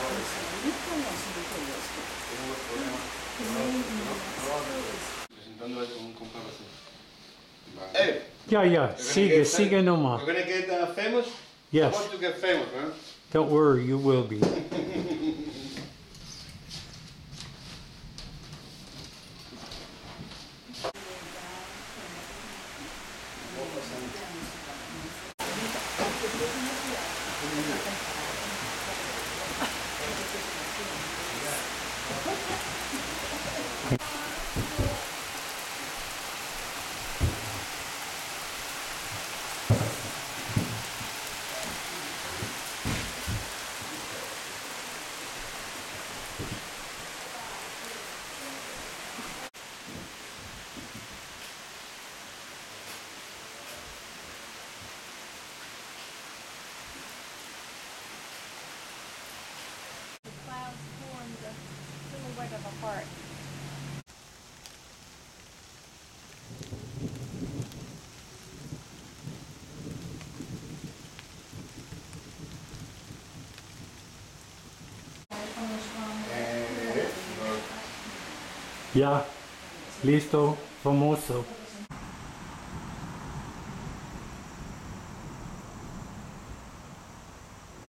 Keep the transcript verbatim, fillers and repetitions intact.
Presentándola con un compás así. Hey! Yeah, yeah. Sigue, sigue nomás. We're gonna get uh, famous? Yes. I want to get famous, man. Don't worry, you will be. Clouds form the silhouette of a heart. Ya, listo, famoso.